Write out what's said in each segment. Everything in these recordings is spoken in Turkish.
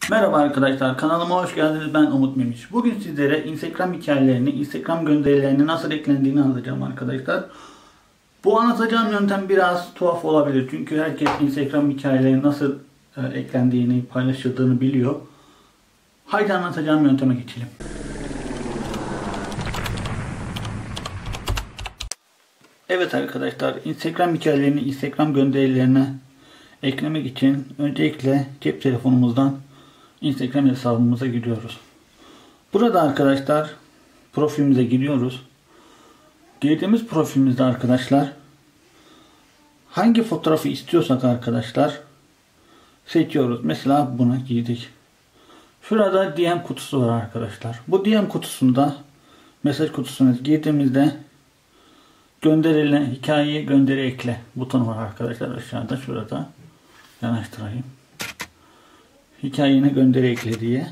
Merhaba arkadaşlar, kanalıma hoş geldiniz. Ben Umut Memiş. Bugün sizlere Instagram hikayelerini, Instagram gönderilerini nasıl eklendiğini anlatacağım arkadaşlar. Bu anlatacağım yöntem biraz tuhaf olabilir. Çünkü herkes Instagram hikayeleri nasıl eklendiğini, paylaşıldığını biliyor. Haydi anlatacağım yönteme geçelim. Evet arkadaşlar, Instagram hikayelerini, Instagram gönderilerine eklemek için öncelikle cep telefonumuzdan Instagram hesabımıza giriyoruz. Burada arkadaşlar profilimize giriyoruz. Girdiğimiz profilimizde arkadaşlar hangi fotoğrafı istiyorsak arkadaşlar seçiyoruz. Mesela buna girdik. Şurada DM kutusu var arkadaşlar. Bu DM kutusunda mesaj kutusuna girdiğimizde gönderilen hikayeye gönderi ekle butonu var arkadaşlar, aşağıda şurada. Yanaştırayım. Hikayene gönderi ekle diye.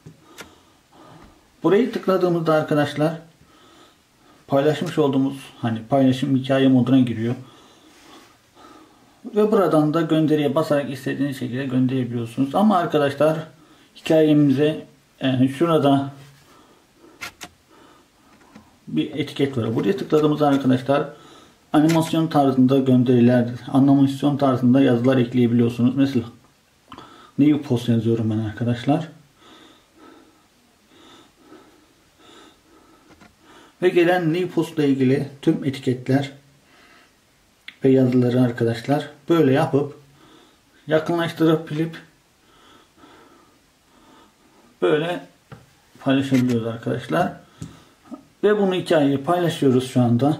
Burayı tıkladığımızda arkadaşlar paylaşmış olduğumuz paylaşım hikaye moduna giriyor. Ve buradan da gönderiye basarak istediğiniz şekilde gönderebiliyorsunuz. Ama arkadaşlar hikayemize şurada bir etiket var. Buraya tıkladığımızda arkadaşlar animasyon tarzında gönderiler, animasyon tarzında yazılar ekleyebiliyorsunuz. Mesela new post yazıyorum ben arkadaşlar. Ve gelen new post ile ilgili tüm etiketler ve yazıları arkadaşlar böyle yapıp yakınlaştırıp böyle paylaşabiliyoruz arkadaşlar. Ve bunu hikayeyi paylaşıyoruz şu anda.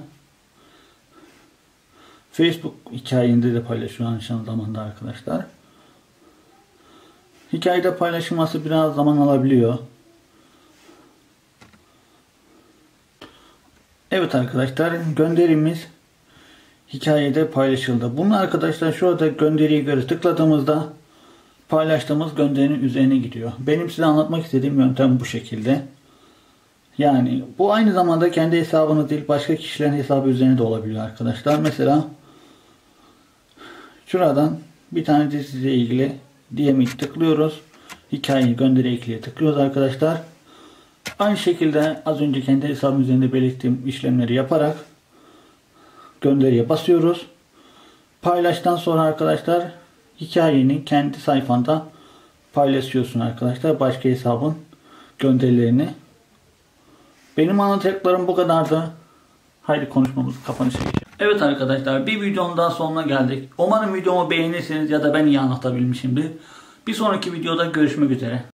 Facebook hikayende de paylaşıyor aynı zamanda arkadaşlar. Hikayede paylaşılması biraz zaman alabiliyor. Evet arkadaşlar, gönderimiz hikayede paylaşıldı. Bunu arkadaşlar şurada gönderiye göre tıkladığımızda paylaştığımız gönderinin üzerine gidiyor. Benim size anlatmak istediğim yöntem bu şekilde. Yani bu aynı zamanda kendi hesabınız değil, başka kişilerin hesabı üzerine de olabiliyor arkadaşlar. Mesela şuradan bir tane diziyle ilgili DM'i tıklıyoruz. Hikayeyi gönderi ekleye tıklıyoruz arkadaşlar. Aynı şekilde az önce kendi hesabım üzerinde belirttiğim işlemleri yaparak gönderiye basıyoruz. Paylaştıktan sonra arkadaşlar hikayeni kendi sayfanda paylaşıyorsun arkadaşlar. Başka hesabın gönderilerini. Benim anlatacaklarım bu kadardı. Haydi konuşmamızı kapanışa geçelim. Evet arkadaşlar, bir videonun daha sonuna geldik. Umarım videomu beğenirsiniz ya da ben iyi anlatabilmişimdir. Bir sonraki videoda görüşmek üzere.